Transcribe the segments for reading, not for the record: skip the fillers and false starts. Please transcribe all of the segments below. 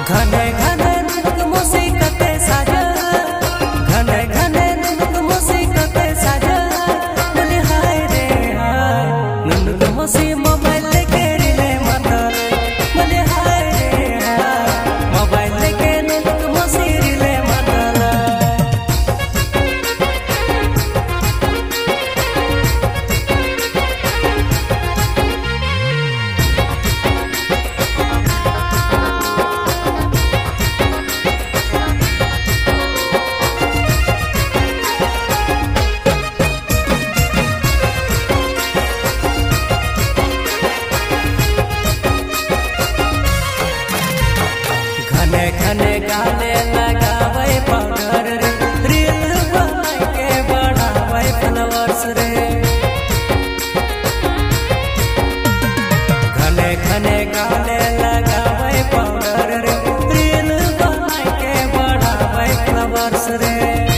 घने घने नुनुक मोसी कते साजा, घने घने नुनुक मोसी कते साजा। बोले हाय रे हाय नुनुक मोसी मोबाइल लेके रिले मतल। बोले हाय रे हाय मोबाइल लेके नुनुक मोसी रिले मतल। घने घने गाने लगावे पाउडर रे, रील बनाई के बढ़ावे फॉलोअर्स रे। घने घने गाने लगावे पाउडर रे, रील बनाई के बढ़ावे फॉलोअर्स रे।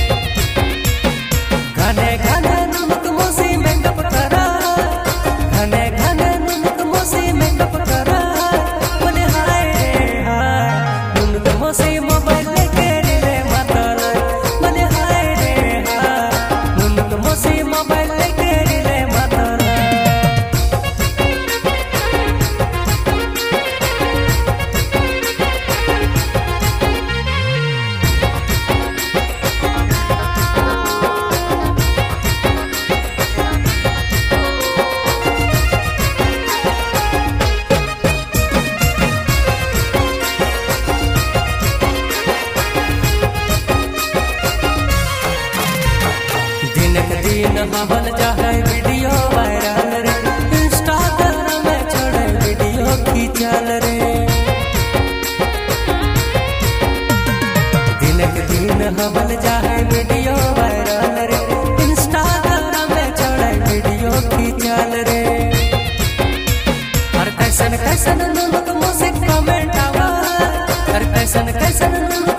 घने घने नुनुक मोसी मेकअप करा, घने घने नुनुक मोसी मेकअप करा। बोले हाय रे हाय नुनुक मोसी मोबाइल लेके रिले मतल। बोले हाय रे हाय नुनुक मोसी मोबाइल लेके रिले मतल। दिनक दिन हवन चाहे वीडियो वायरल रे, इंस्टाग्राम में छोड़े वीडियो खींचल रे। दिनक दिन हवन चाहे वीडियो वायरल रे, इंस्टाग्राम में छोड़े वीडियो खींचल रे। और कैसन कैसन नुनुक मोसी कमेंट आवा, और कैसन कैसन नुनुक